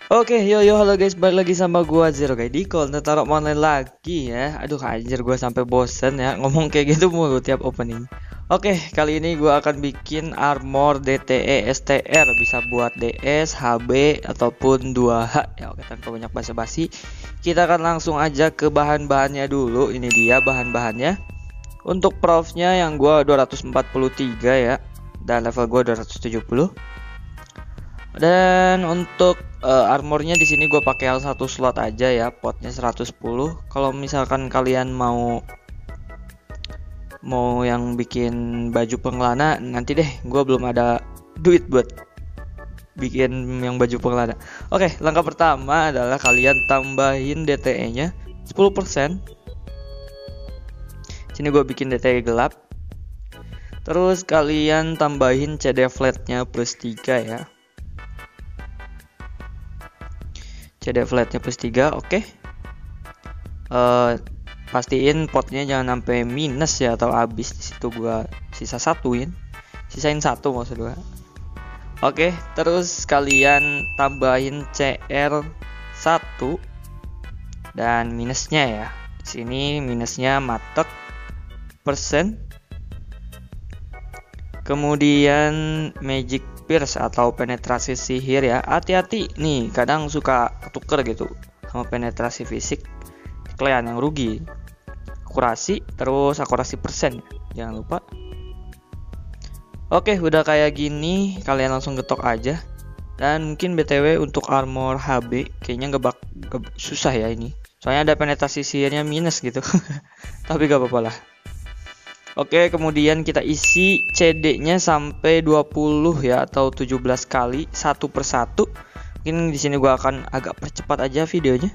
Oke, halo guys, balik lagi sama gua Zero guys di konten taruh online lagi ya. Aduh anjir gua sampai bosen ya ngomong kayak gitu mulu tiap opening. Oke, kali ini gua akan bikin armor DTE STR, bisa buat DS, HB ataupun 2H ya. Oke, tanpa banyak basa-basi, kita akan langsung aja ke bahan-bahannya dulu. Ini dia bahan-bahannya. Untuk profnya yang gua 243 ya, dan level gua 270. Dan untuk armornya di sini gue pakai satu slot aja ya, potnya 110. Kalau misalkan kalian mau yang bikin baju pengelana, nanti deh, gue belum ada duit buat bikin yang baju pengelana. Oke, langkah pertama adalah kalian tambahin DTE-nya 10%. Sini gue bikin DTE gelap. Terus kalian tambahin CD flatnya plus 3 ya. CD flatnya plus 3, oke. Pastiin potnya jangan sampai minus ya atau habis. Di situ gua sisain satu maksud gua. Oke, terus kalian tambahin CR 1 dan minusnya ya. Di sini minusnya matek persen. Kemudian magic pierce atau penetrasi sihir ya. Hati-hati nih, kadang suka ketuker gitu sama penetrasi fisik. Kalian yang rugi. Akurasi, terus akurasi persen ya. Jangan lupa. Oke, udah kayak gini, kalian langsung getok aja. Dan mungkin BTW untuk armor HB kayaknya gak susah ya ini. Soalnya ada penetrasi sihirnya minus gitu. Tapi gak apa-apa lah. Oke, kemudian kita isi CD-nya sampai 20 ya atau 17 kali satu persatu. Mungkin di sini gua akan agak percepat aja videonya.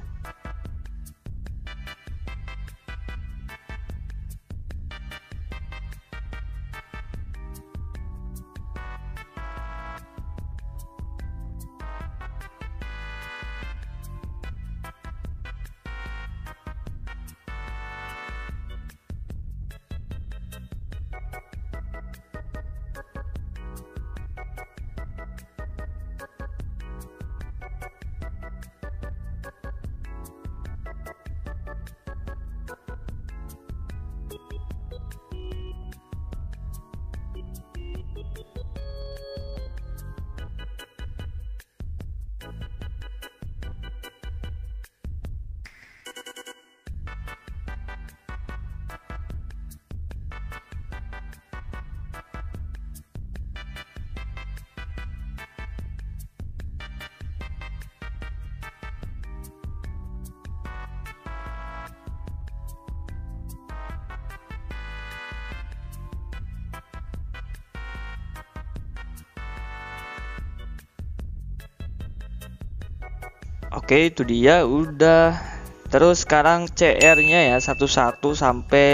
Oke, itu dia udah. Terus sekarang CR-nya ya 11 sampai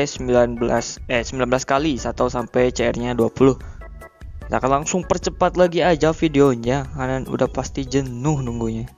19 kali atau sampai CR-nya 20. Kita akan langsung percepat lagi aja videonya karena udah pasti jenuh nunggunya.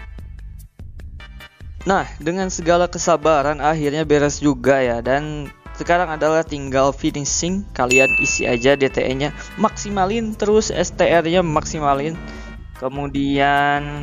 Nah, dengan segala kesabaran akhirnya beres juga ya. Dan Sekarang adalah tinggal finishing. Kalian isi aja DTE-nya, maksimalin terus STR-nya maksimalin. Kemudian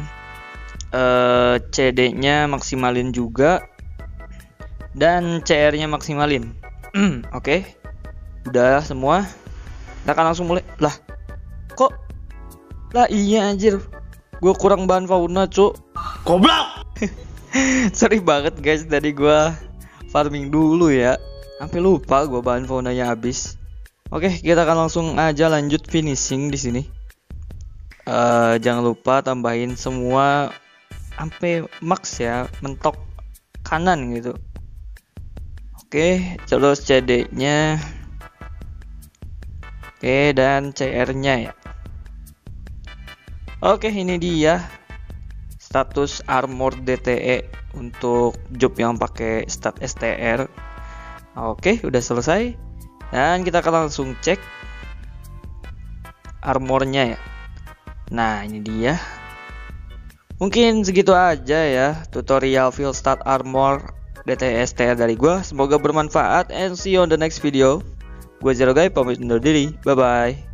CD-nya maksimalin juga. Dan CR-nya maksimalin. Oke. Udah semua. Kita akan langsung mulai. Lah, kok? Lah iya anjir. Gue kurang bahan fauna, cuk. Goblok. Sorry banget guys, tadi gue farming dulu ya. Sampai lupa gue bahan faunanya habis. Oke, kita akan langsung aja lanjut finishing di sini. Jangan lupa tambahin semua sampai max ya, mentok kanan gitu. Oke, terus CD-nya. Oke, dan CR-nya ya. Oke, ini dia status armor DTE untuk job yang pakai stat STR. Oke, udah selesai. Dan kita akan langsung cek armornya ya. Nah, ini dia. Mungkin segitu aja ya tutorial field stat armor DTE STR dari gua. Semoga bermanfaat and see you on the next video. Gua Zero Guy pamit undur diri. Bye bye.